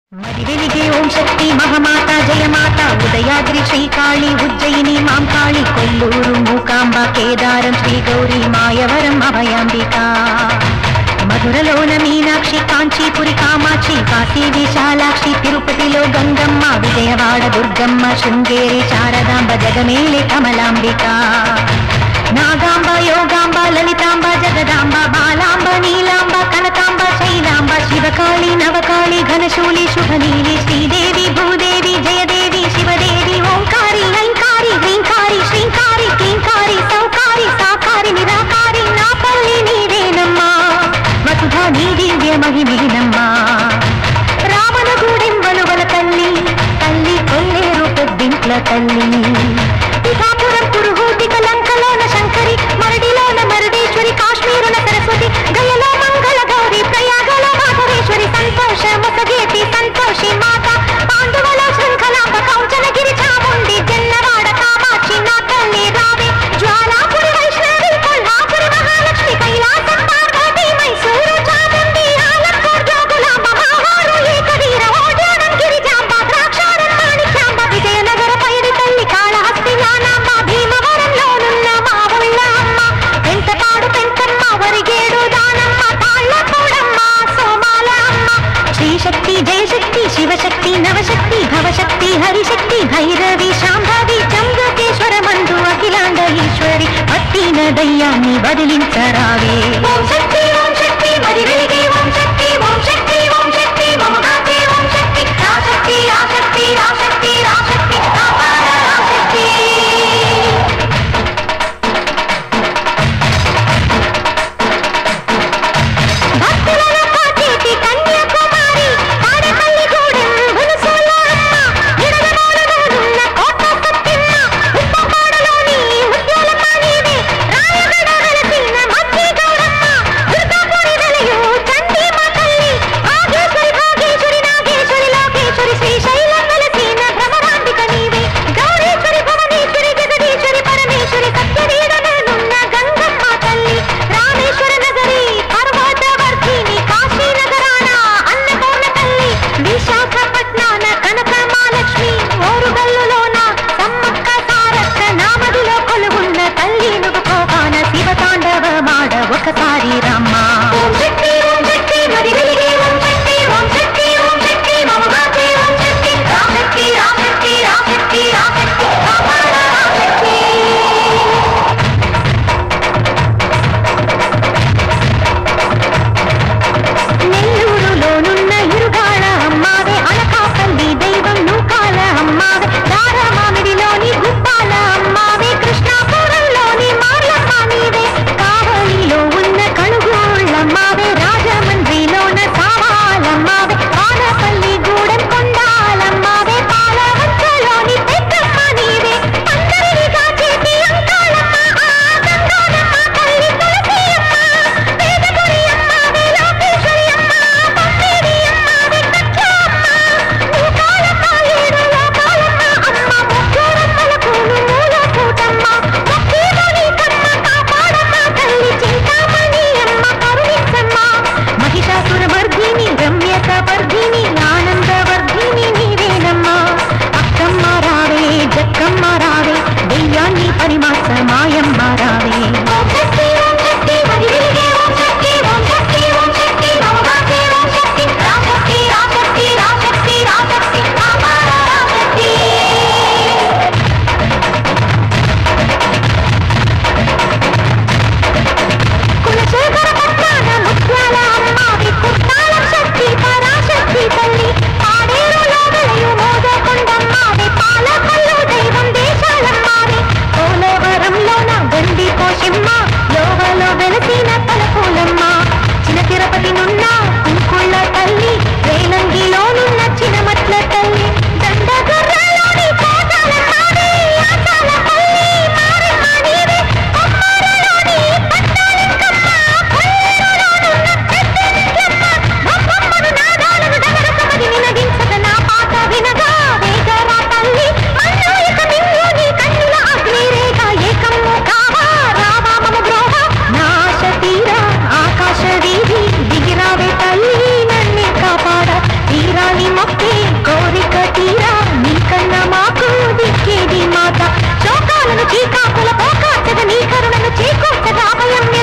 मधि वेलिगे ओम शक्ति महामाता जय माता उदयाद्रि श्रीकाली उज्जयिनी मांकाळि कोल्लूरु मूकांबा केदारं श्रीगौरी मायवरं अभयांबिका मधुरलोन मीनाक्षि कांचीपुरी कामाक्षि काशी विशालाक्षि तिरुपतिलो गंगम्म विजयवाड़ दुर्गम्म शृंगेरी शारदांब जगमेले कमलांबिका नागांब योगांब ललितांब जगदांब बालांब नीलांब कनकांब शैलांब शिवकाली नवकाली घनशूली शुभनीली श्रीदेवी भूदेवी जयदेवी शिवदेवी ओंकारी ऐंकारी ह्रींकारी श्रींकारी क्लींकारी सौकारी साकारी निराकारी नापल्ली नीवेनम्मा वसुधा नी दिव्य महिमेनम्मा रावण गूडెంబలువల తల్లి తల్లి కొల్లేరు పెద్దింట్ల తల్లి పిఠాపురం పురుహూతి కలంకలోన శంకరి మరడిలోన మరడేశ్వరి కాశ్మీరున సరస్వతి గయలో మంగళ గౌరి ప్రయాగలో మాధవేశ్వరి సంతోష ముసగేతి సంతోషి మాత పాండవలో శృంఖలాంబ కౌచనగిరి చాముండి జన్నవాడ కామాక్షి నా తల్లి రావి జ్వాలాపురి వైష్ణవి కొల్హాపురి మహాలక్ష్మి కైలాసం పార్వతి మైసూరు చాముండి ఆలంపూర్ జోగులాంబ మహావారు ఏకవీర ఓడ్యానం గిరిజాంబ ద్రాక్షారం మాణిక్యాంబ విజయనగర పైడి తల్లి కాళహస్తి జ్ఞానాంబ భీమవరంలోనున్న మా ఊళ్ళ అమ్మ వెంటపాడు పెంకమ్మ వరిగేడు దానమ్మ తాళ్ళపూడమ్మ సోమాల అమ్మ శ్రీశక్తి జయశక్తి శివశక్తి నవశక్తి భవశక్తి హరిశక్తి భైరవి శాంభవి చంద్రకేశ్వర మందు అఖిలాండ ఈశ్వరి పట్టిన దయ్యాన్ని వదిలించరావే ఓం శక్తి మది వెలిగే ఓం శక్తి మమగాతే ఓం శక్తి రాశక్తి రాశక్తి రాశక్తి రాశక్తి అపార రాశక్తి భక్తులలో కాచేటి కన్యాకుమారి తాడపల్లి గూడెం బులుసోల అమ్మ నిడదమూలలోనున్న కోట సత్యమ్మ ఉప్పపాడలోని ముత్యాలమ్మ నీవే రాయగడ వెలసిన మధ్య గౌరమ్మ దుర్గాపురి వెలయు చండీ కోరిక తీరా నీకన్నా మాకు దిక్కేది మాత శోకాలను చీకాకుల పోకాచగా నీ కరుణను చేకూర్చగా అభయం